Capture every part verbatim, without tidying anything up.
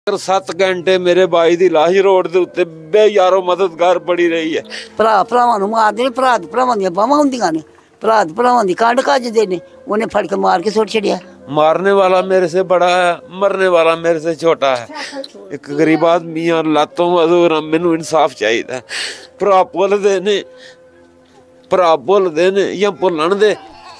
सत्त घंटे मेरे भाई की लाश रोड के उत्ते बेयारो मददगार पड़ी रही है। भरा भरावां नूं मारदे ने, भरा भरावां दियां बाहां हुंदियां ने, भरा भरावां दी कंड कजदे ने, उन्हें फड़ के मार के सुट छड़िया। मारने वाला मेरे से बड़ा है, मरने वाला मेरे से छोटा है। एक गरीब आदमी और लातों मजदूर, मैनू इंसाफ चाहिए। भरा भुलदे ने, भरा भुलदे ने या भुलन दे,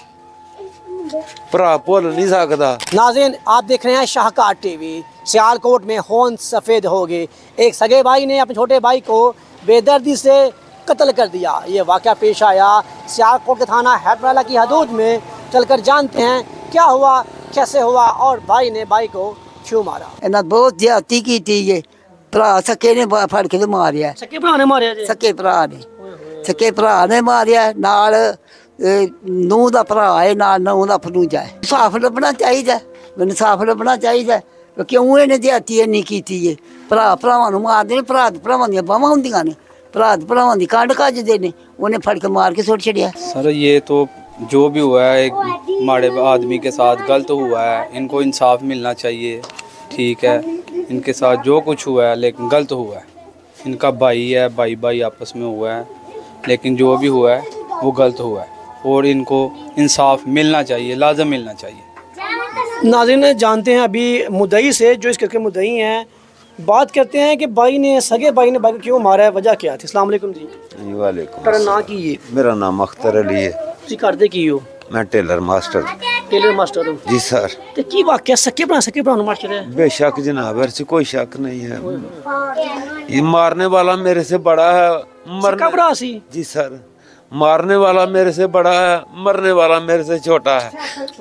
भरा भुल नहीं सकता। नाज़रीन, आप देख रहे हैं शाहकार टीवी। सियालकोट में होंद सफ़ेद हो गए। एक सगे भाई ने अपने छोटे भाई को बेदर्दी से कत्ल कर दिया। ये वाक़या पेश आया सियालकोट के थाना हैटवाला की हदूद में। चलकर जानते हैं क्या हुआ, कैसे हुआ और भाई ने भाई को क्यों मारा। इन्हें बहुत ज्यादती की थी। ये भरा सके ने फड़ के मारिया, सके भरा ने मारिया जी? सके भरा ने, सके भरा ने मारिया। नाल नूह दा भरा है, नाल नूह दा भनूजा है। इंसाफ लभना चाहिए, इंसाफ लभना चाहिए। क्यों इन्हें ज्यादती इन्नी की थी। ये भरा भरावां नूं मारदे ने, भरा भरावां दियां बाहां हुंदियां ने, भरा भरावां दी कंड कजदे ने, उन्हें फड़ के मार के सुट छड़िया। सर ये तो जो भी हुआ है एक माड़े आदमी के साथ गलत हुआ है, इनको इंसाफ मिलना चाहिए। ठीक है, इनके साथ जो कुछ हुआ है लेकिन गलत हुआ है। इनका भाई है, भाई भाई आपस में हुआ है, लेकिन जो भी हुआ है वो गलत हुआ है और इनको इंसाफ मिलना चाहिए, लाजम मिलना चाहिए। नाज़रीन, जानते हैं अभी मुद्दई से, जो इसके मुद्दई हैं, बात करते हैं कि भाई ने, सगे भाई ने भाई को क्यों मारा है, वजह क्या थी। अस्सलाम वालेकुम जी। वालेकुम। तेरा नाम की है? मेरा नाम अख्तर अली है। तुसी करदे की हो? मैं टेलर मास्टर। टेलर मास्टर हो जी सर। ते की वाकया सके भरा सके भरा मास्टर है? बेशक जनाब, से कोई शक नहीं है। ये मारने वाला मेरे से बड़ा है, मरने भरा सी। जी सर, मारने वाला मेरे से बड़ा है, मरने वाला मेरे से छोटा है।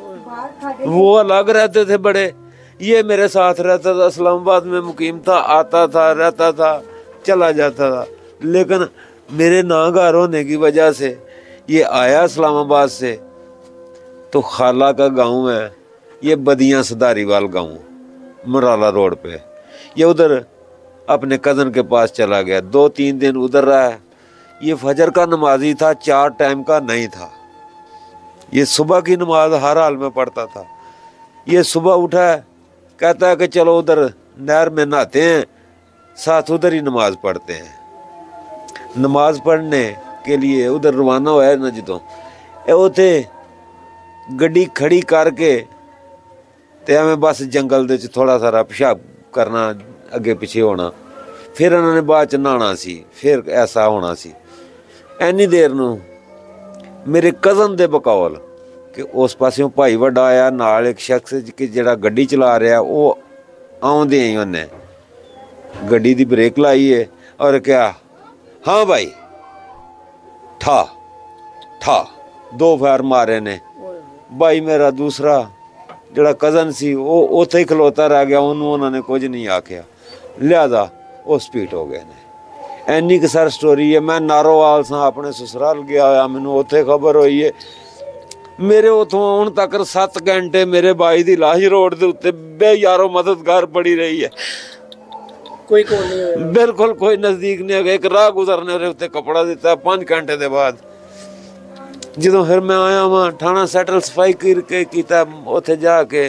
वो अलग रहते थे बड़े, ये मेरे साथ रहता था, इस्लामाबाद में मुकीम था, आता था, रहता था, चला जाता था। लेकिन मेरे नागार होने की वजह से ये आया इस्लामाबाद से, तो खाला का गांव है ये, बदियां सदारीवाल गांव, मराला रोड पे। ये उधर अपने कज़न के पास चला गया, दो तीन दिन उधर रहा है। ये फजर का नमाजी था, चार टाइम का नहीं था। ये सुबह की नमाज हर हाल में पढ़ता था। ये सुबह उठा है, कहता है कि चलो उधर नहर में नहाते हैं, साथ उधर ही नमाज पढ़ते हैं। नमाज पढ़ने के लिए उधर रवाना होया ना, जो उथे गड्डी खड़ी करके ते हमें बस जंगल दे थोड़ा सारा पेशाब करना, अगे पिछे होना, फिर उन्होंने बाद च नहाना सी, फिर ऐसा होना सी। एनी देर नूं मेरे कज़न दे बकौल कि उस पासों भाई वड्डा आया, नाल एक शख्स कि जिहड़ा गड्डी चला रहा, वो आउंदे ही उन्हें गड्डी दी ब्रेक लाई है और क्या, हाँ भाई ठा ठा दो फायर मारे ने। भाई मेरा दूसरा जिहड़ा कज़न सी वो उत्थे ही खलोता रह गया, उन्होंने उन्होंने कुछ नहीं आख्या, लिहाजा वो स्पीड हो गए ने। एनी कि सर स्टोरी है। मैं नारोवाल सा अपने ससुराल गया होया, मैनू उत्थे खबर हुई है। मेरे उतों आउण तक सत्त घंटे मेरे भाई की लाश रोड के उत्ते बेयारो मददगार पड़ी रही है। कोई कोल नहीं, बिल्कुल कोई नज़दीक नहीं है। एक राह गुजरने उहदे उत्ते कपड़ा दिता पाँच घंटे के बाद। जो फिर मैं आया वहाँ थाना सैटल सफाई करके किया, उत्थे जाके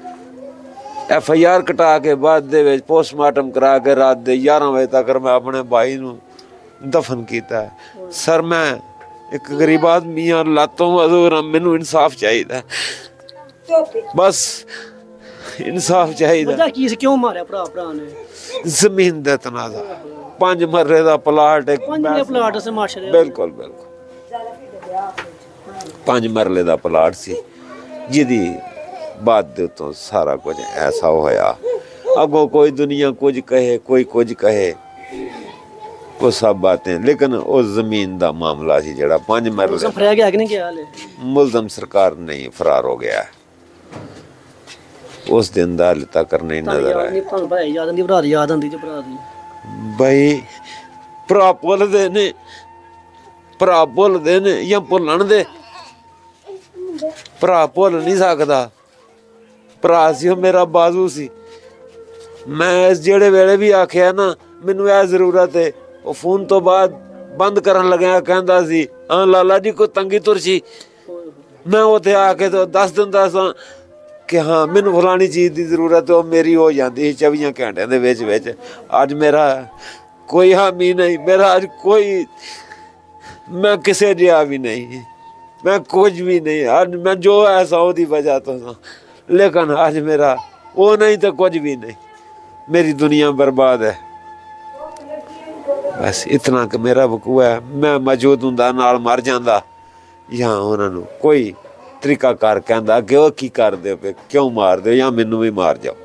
एफ आई आर कटा के बाद दे पोस्टमार्टम करा के रात दे ग्यारह बजे तक मैं अपने भाई नूं दफन किया। सर मैं एक गरीब आदमी हाँ, लातों मजदूर हाँ, मैनू इंसाफ चाहिए, बस इंसाफ चाहिए। क्यों मारा भरा भरा ने? जमीन दे तनाजा, पांच मरले दा प्लाट, एक प्लाट से माशरे, बिल्कुल बिल्कुल पांच मरले दा प्लाट सी, जिदी बात दे तो सारा कुछ ऐसा होया। अगो कोई दुनिया कुछ कहे, कोई कुछ कहे, वो सब बातें, लेकिन उस जमीन दा मामला सी जड़ा पांच मरले, मुलजम सरकार नहीं फरार हो गया। उस दिन दा हाले तक नहीं नजर आया। भाई भरा भुलदे ने, भरा भुलदे ने या भुलन दे, भरा भुल नहीं सकता। भरा सी मेरा बाजू सी। मैं जेड़े वेले भी आख्या ना मैनू यह जरूरत है, वो फोन तो बाद बंद करन लग्या कहंदा सी, हाँ लाला जी को तंगी तुर सी। मैं उत्थे आके तो दस दिन दस कि हाँ मैनू फलानी चीज़ की जरूरत है, वो मेरी हो जाती है चौबीस घंटे के विच विच। अज मेरा कोई हामी नहीं, मेरा अज कोई, मैं किसे जिहा भी नहीं, मैं कुछ भी नहीं, अज मैं जो ऐसा ओदी वजह तो सा, लेकिन अज मेरा वो नहीं तो कुछ भी नहीं, मेरी दुनिया बर्बाद है। बस इतना कि मेरा वकूआ है, मैं मौजूद हुंदा नाल मर जांदा, या उन्होंने कोई तरीका कार कहता कि वह की कर दे पे, क्यों मार दो, या मैनू भी मार जाओ।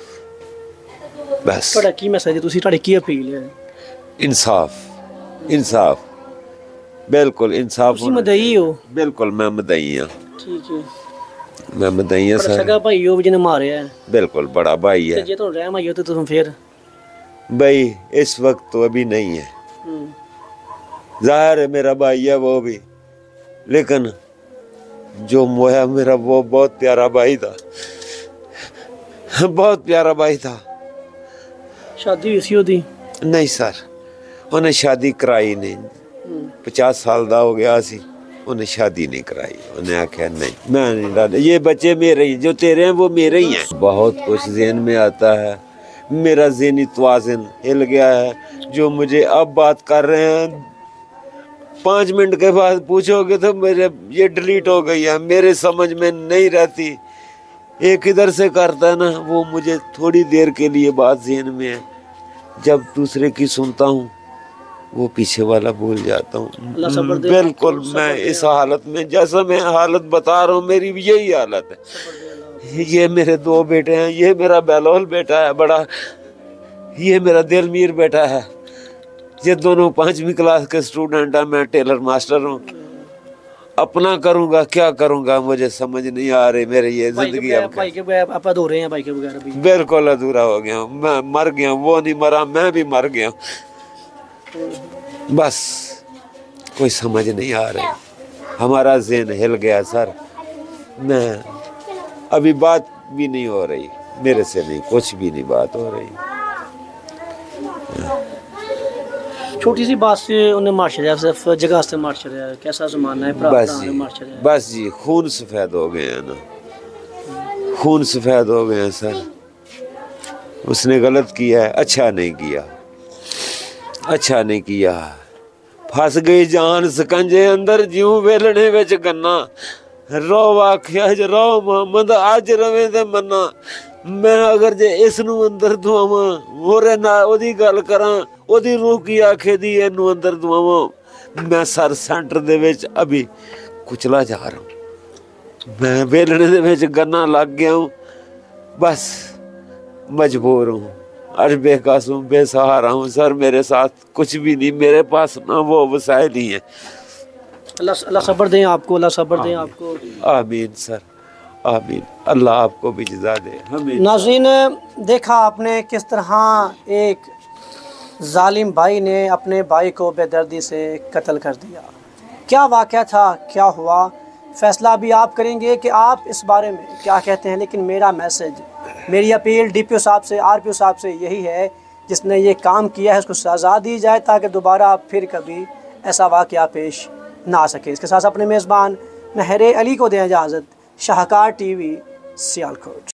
बस ਤੁਹਾਡਾ ਕੀ ਮੈਸੇਜ ਹੈ, ਤੁਸੀਂ ਤੁਹਾਡੀ ਕੀ ਅਪੀਲ ਹੈ? इंसाफ, इंसाफ, बिल्कुल इंसाफ। ਤੁਸੀਂ ਮਦਈ ਹੋ? बिल्कुल मैं मदई हाँ, ਠੀਕ ਹੈ। मैं मदई हाँ ਪਰ सर। ਸਗਾ ਭਾਈ ਉਹ ਜਿਹਨੇ ਮਾਰਿਆ ਹੈ, बिल्कुल बड़ा भाई ਤੇ है ਜੇ ਤੁਹਾਨੂੰ ਰਹਿਮ ਆਈ ਹੋ ਤੇ ਤੁਸੀਂ ਫਿਰ भाई, इस वक्त तो अभी नहीं है, जाहिर है मेरा भाई है वो भी, लेकिन जो मोया मेरा वो बहुत प्यारा भाई था, बहुत प्यारा भाई था। ਸ਼ਾਦੀ ਹੋਈ ਸੀ ਉਹਦੀ? नहीं सर, उन्हें शादी कराई नहीं, पचास साल का हो गया सी, उन्हें शादी नहीं कराई। उन्हें आख्या नहीं, मैं नहीं डाले, ये बच्चे मेरे ही, जो तेरे हैं वो मेरे ही हैं। बहुत कुछ ज़हन में आता है, मेरा ज़हनी तवाज़ुन हिल गया है। जो मुझे अब बात कर रहे हैं, पाँच मिनट के बाद पूछोगे तो मेरे ये डिलीट हो गई है, मेरे समझ में नहीं रहती। एक इधर से करता है ना, वो मुझे थोड़ी देर के लिए बात ज़हन में है, जब दूसरे की सुनता हूँ वो पीछे वाला भूल जाता हूँ। बिल्कुल मैं इस हालत में, जैसा मैं हालत बता रहा हूँ, मेरी भी यही हालत है। ये मेरे दो बेटे हैं, ये मेरा बहलोल बेटा है बड़ा, ये मेरा दिलमीर बेटा है, ये दोनों पाँचवीं क्लास के स्टूडेंट हैं, मैं टेलर मास्टर हूँ। अपना करूँगा क्या करूँगा मुझे समझ नहीं आ रही, मेरी ये जिंदगी अब भाई के बगैर आप अधूरे हैं, भाई के बगैर भी बिल्कुल अधूरा हो गया हूँ। मैं मर गया हूँ, वो नहीं मरा, मैं भी मर गया हूँ। बस कोई समझ नहीं आ रही, हमारा ज़हन हिल गया सर। मैं अभी बात भी नहीं हो रही मेरे से, नहीं कुछ भी नहीं बात हो रही। छोटी सी बात से उन्हें मार छड़िया, सिर्फ जगह से मार छड़िया, कैसा ज़माना है? बस जी, बस जी खून सफ़ेद हो गए हैं ना, खून सफ़ेद हो गए हैं सर। उसने गलत किया है, अच्छा नहीं किया, अच्छा नहीं किया। फस गई जान सकंजे अंदर, ज्यों वेलने विच गन्ना, रो आख्या ज रो मोहम्मद अज रवे ते मन्ना। मैं अगर जे इस नू अंदर दुआवां, मोरे नाल ओदी गल करां, ओदी रूह की आखे दी इनू अंदर दुआवां, मैं सर सेंटर दे विच अभी कुचला जा रहा हूँ। मैं वेलने दे विच गन्ना लग गया हूँ, बस मजबूर हूँ, आज बेकस हूँ, बेसहारा हूँ सर। मेरे साथ कुछ भी नहीं, मेरे पास ना वो वसाइल ही हैं। अल्लाह अल्लाह सब्र दें आपको, अल्लाह सब्र दें आपको। आमीन सर, आमीन। अल्लाह आपको भी जज़ा दे। हमें नाज़रीन, देखा आपने किस तरह एक जालिम भाई ने अपने भाई को बेदर्दी से कत्ल कर दिया। क्या वाक़या था, क्या हुआ, फ़ैसला भी आप करेंगे कि आप इस बारे में क्या कहते हैं। लेकिन मेरा मैसेज, मेरी अपील डी पी ओ साहब से, आर पी ओ साहब से यही है, जिसने ये काम किया है उसको सज़ा दी जाए, ताकि दोबारा फिर कभी ऐसा वाक़या पेश ना आ सके। इसके साथ अपने मेज़बान महरे अली को दें इजाज़त। Shahkar T V, Sialkot.